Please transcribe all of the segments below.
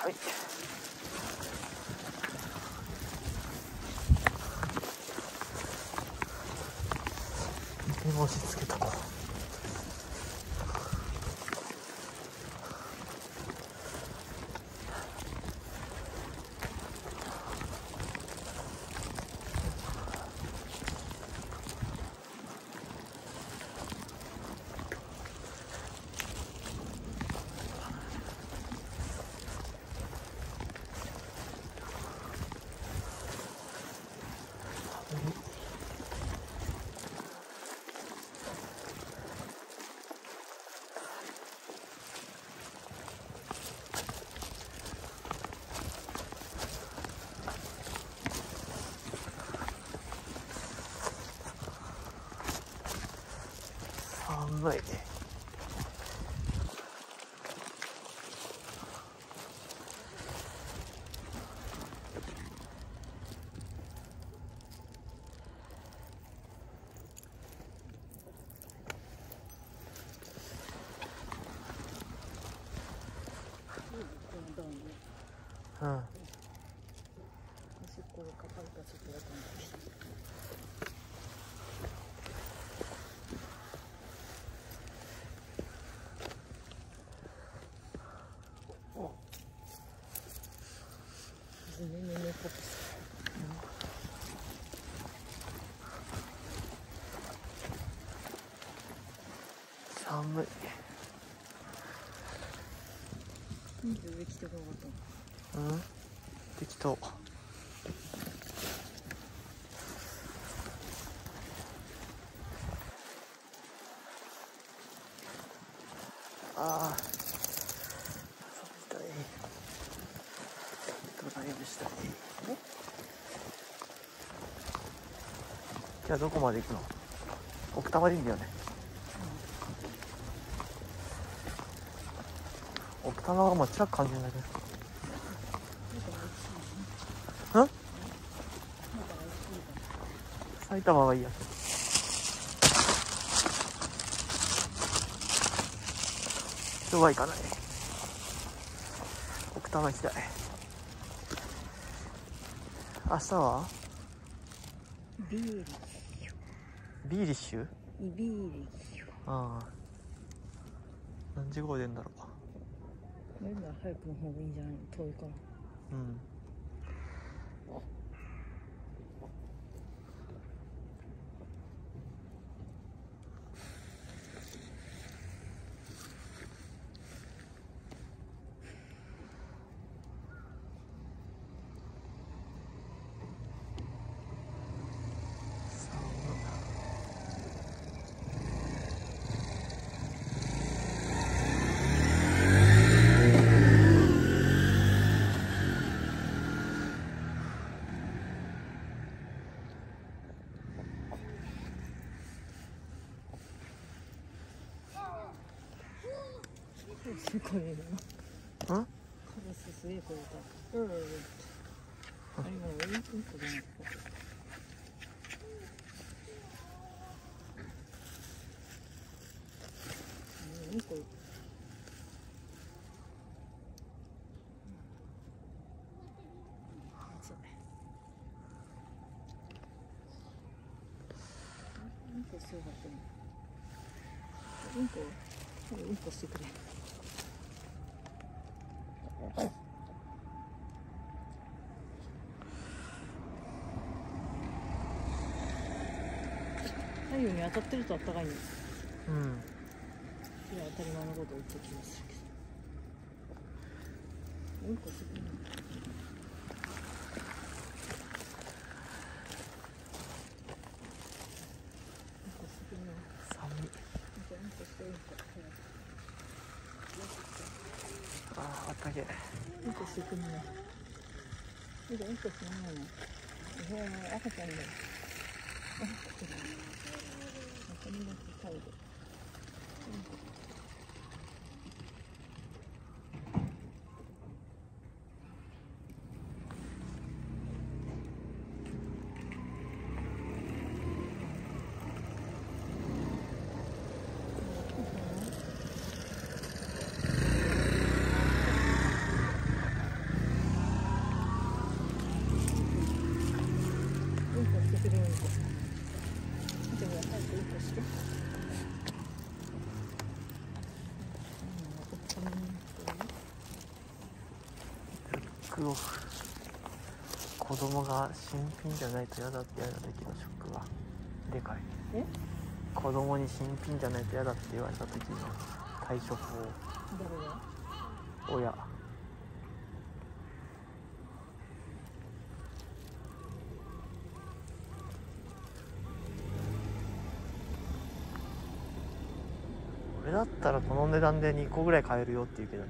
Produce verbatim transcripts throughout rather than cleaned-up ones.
はい。手も押し付けとこう。寒い。うん。あそこがかかるかちょっとわかんない。ねねねぽくする。寒い。うん適当が分かった。うん適当。ああしたい。ドライブしたい。じゃあどこまで行くの？奥多摩でいいんだよね。うん、奥多摩がもう近く感じるんだけど。ん？埼玉はいいや。今日は行かない。奥多摩行きたい。明日はビーリッシュ。 ビーリッシュ？ ビーリッシュ。 ああ。何時頃出んだろう。 これなら早くの方がいいんじゃないの？遠いから。 うん。 すごいな。 うん？ カラスすげえ声だ。うんうんうん。あれもうんうんこじゃなくて。うんこ。うんこしてよかったね。うんこ、うんこしてくれ。太陽に当たってると暖かいんです。 うん。 いや当たり前のことを言ってきますけど。うんこしてくれ。 ああ、あったけえ。 うんこしてくんね。うんこうんこしないの。ほら赤ちゃんだよ。赤ちゃん。中身が高いで。うんこ。 クオフ。子供が新品じゃないと嫌だって嫌な時のショックがでかい。 え子供に新品じゃないと嫌だって言われた時の対処法。 誰が親。俺だったらこの値段でにこぐらい買えるよって言うけどね。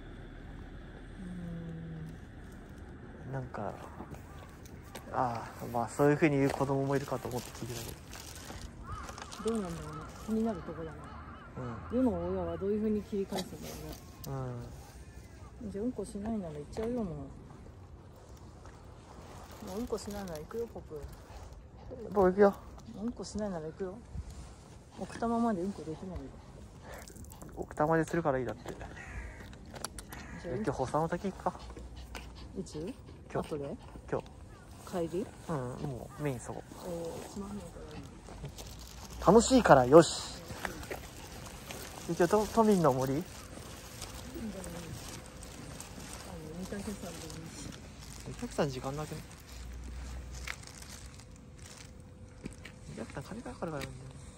うなんかああまあそういう風に言う子供もいるかと思って聞いてたけーんどうなんだろうね。気になるとこだね。 ど。 世の親はどういう風に切り返すんだろうね。 うんうん。 じゃあうんこしないなら行っちゃうよ。もうもううんこしないなら行くよ。ポプ僕行くよ。 うんこしないなら行くよ。奥多摩までうんこできないよ。 奥多摩でするからいいだって。 じゃあ今日保佐の滝行くか。 いつ今日後で今日。 帰りうんもうメインそこ。 おおつまんないからいい。 楽しいからよし。一応都都民の森。 いいんだよね。あの三宅さんでもいいし。 お客さん時間だけね。お客さん金かかるからなんだよ。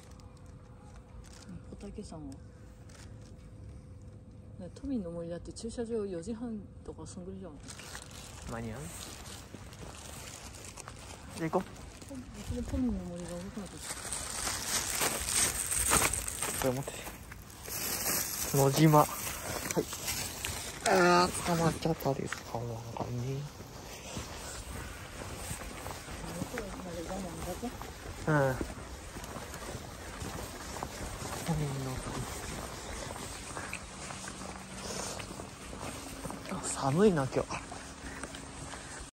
小竹さんはね、都民の森だって駐車場よじはんとかそんぐらいじゃん。 間に合う。じゃあ行こうちの都民の森が動かなかっう。これ持って野島。はいあー捕まっちゃったですか。なんかねた。 うん寒いな今日。